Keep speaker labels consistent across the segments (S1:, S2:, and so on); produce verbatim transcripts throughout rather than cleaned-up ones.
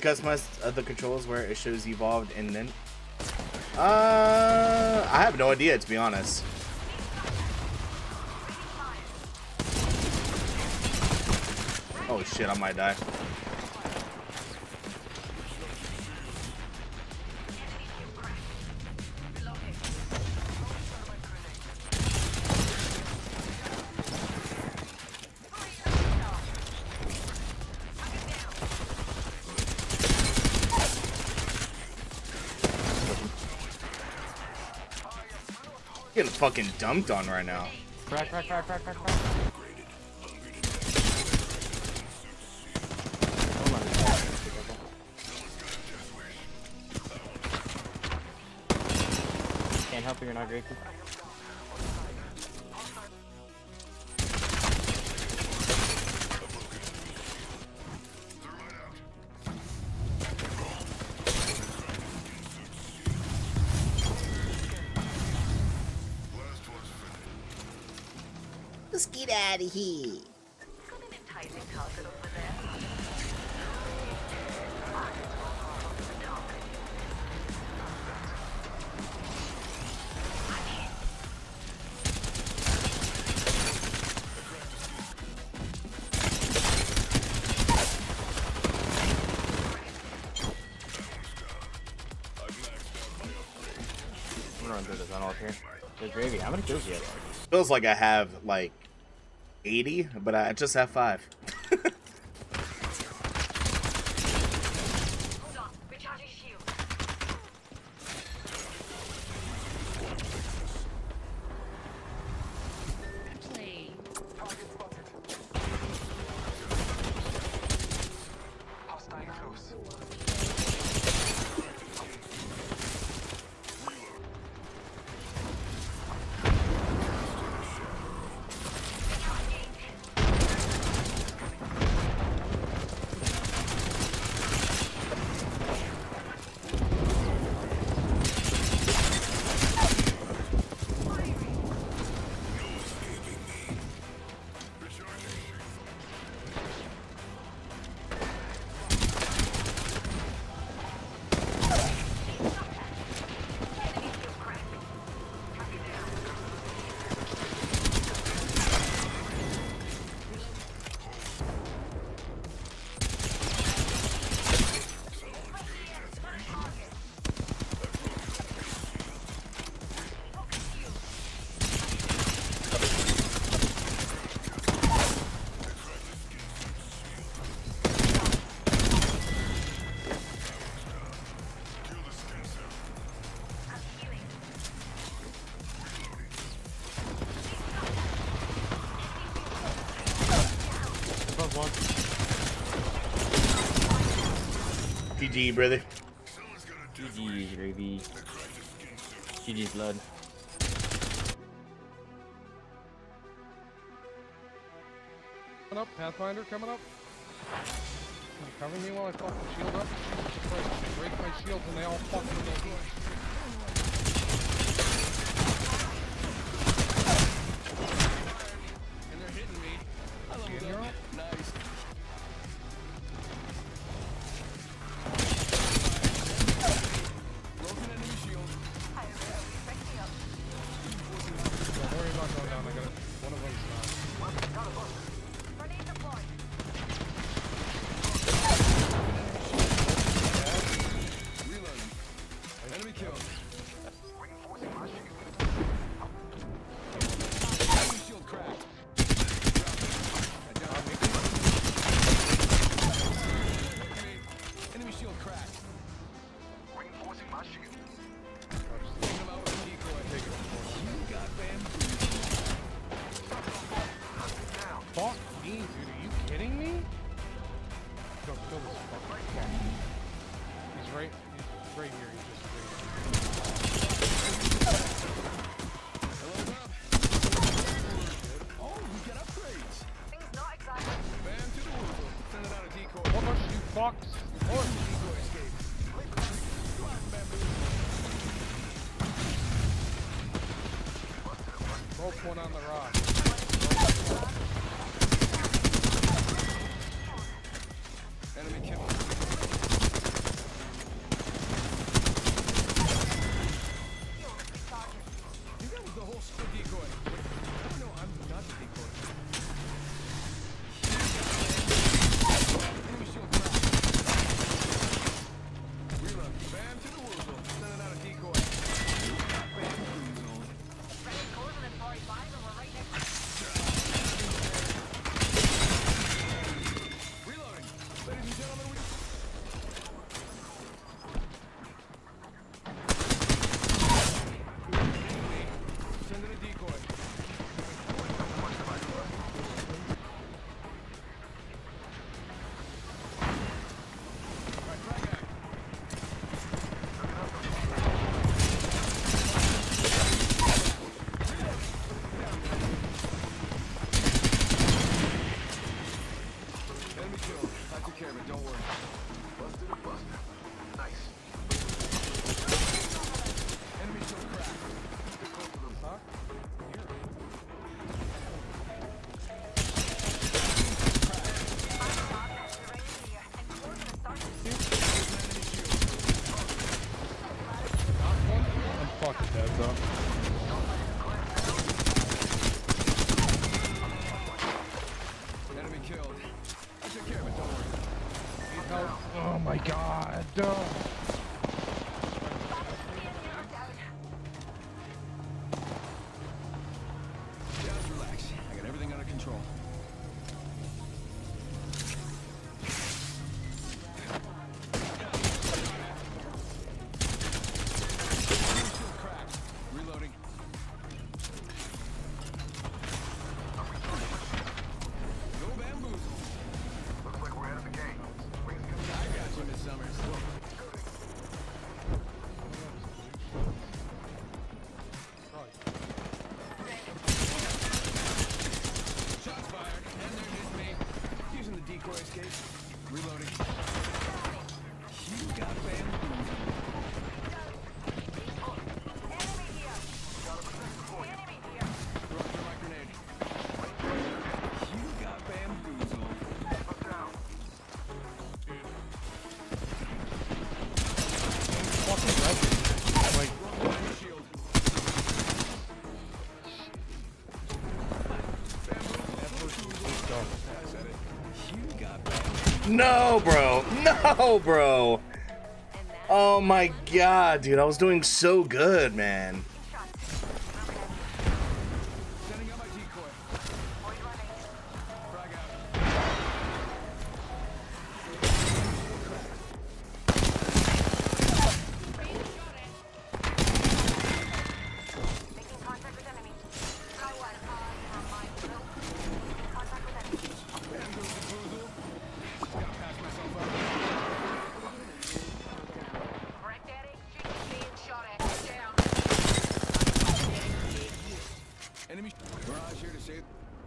S1: customize uh, the controls where it shows evolved and then? Uh, I have no idea, to be honest. Oh shit, I might die. Getting fucking dumped on right now.
S2: Crack, crack, crack, crack, crack, crack. Can't help you, you're not grateful.
S3: Let's get out of here.
S2: I'm gonna run through this on all here. There's gravy. How many kills do you have?
S1: Feels like I have like eighty, but I just have five. G G, brother.
S2: G G's, gravy. G G's blood.
S4: Coming up, Pathfinder coming up. Can you cover me while I fucking shield up? Jesus Christ, break my shields and they all fucking go. And they're hitting me. I love it. Nice. Broken enemy shield. Don't worry about going down. I got it. One of them's not. Enemy killed. Reinforcing my shield. Enemy shield cracked. Enemy shield cracked. Reinforcing my shield. Taking him out with a decoy. You got bamboozled. Fuck me, dude. Are you kidding me? Go kill this fucking fuck. He's right. He's right here. He's just right here. Oh, we get upgrades. Things not exactly. Bam to the woozle. Send it out a decoy. What much you fucks? Oh, decoy escape. Broke one on the rock. Enemy killed. god. Uh,
S3: Just relax. I got everything under control. Reloading. No bamboozle.
S5: Looks like we're ahead of the game.
S3: I got you, Miss Summers. Shots fired, and there hit me. Using the decoy escape. Reloading. You got bamboozled. Throwing through my grenade. You got bamboozled.
S4: fucking record. Like,
S3: Throwing my shield. I said it. You got bamboozled.
S1: No, bro. No, bro. Oh my god, dude. I was doing so good, man.
S3: Sending out my decoy. Frag out.
S5: Making contact with enemy. Go one. My contact with enemy.
S3: Bamboozle. Gotta pass myself up.
S5: Correct, Daddy. Being shot at. Down.
S3: Enemy barrage here to save.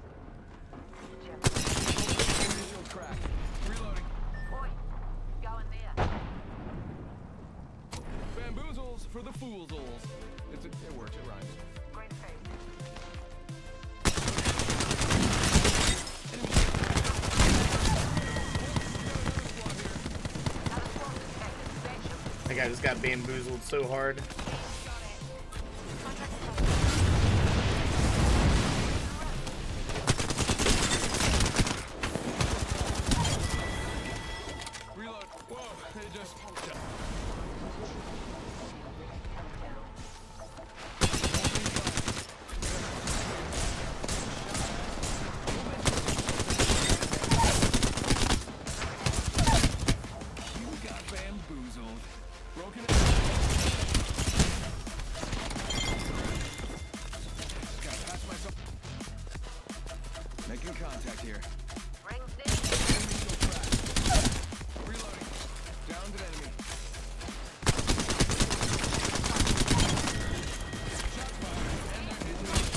S3: Enemy shield cracked. Reloading.
S5: Boy, going there.
S3: Bamboozles for the foolsels. It's a, it works. It rhymes.
S5: Great face. Another squad detected. Bench.
S1: That guy just got bamboozled so hard.
S3: Reload. Whoa. It just. You got bamboozled. Broken it. Gotta patch myself. Making contact here.
S5: Rings near.
S3: Enemy shield cracked. Reloading. Downed an enemy. Shot fired. And there is no.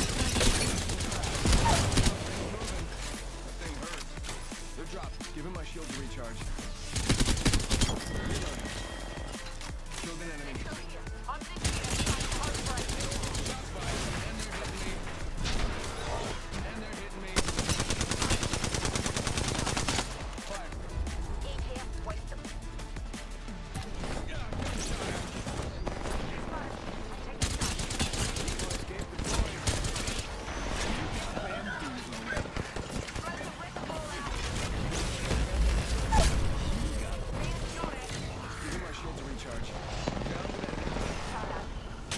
S3: That thing hurts. They're dropped. Give him my shield to recharge. Reloading. Killed an enemy.
S5: On the gear.
S3: Shots fired. And they're hitting me. And they're hitting me. Fire.
S5: Eat here. Waste them.
S3: Yeah, gunshot out. Decoy escape deployed. Bamboozled. Give him my shield to recharge. Down to the enemy.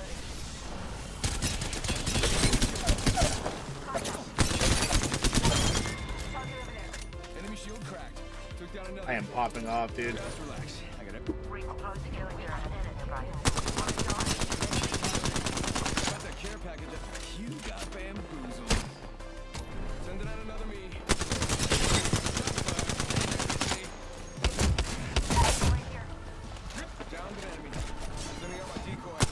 S3: Enemy shield cracked. Took down another.
S1: I am popping off, dude.
S3: Just relax. I got it.
S5: Close the killing gear. Enterprise.
S3: Got that care package. You got bamboozled. Sending out another me.
S5: Right here.
S3: Down to the enemy. Sending out my decoy.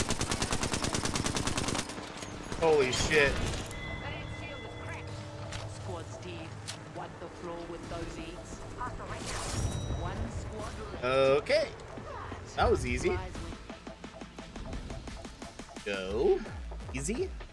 S1: Holy shit.
S5: That shield is cracked.
S6: Squad Steve, wipe the floor with those eats.
S5: Hostile right here.
S6: One squad.
S1: Okay. That was easy.
S6: Rise with
S1: Go. Easy.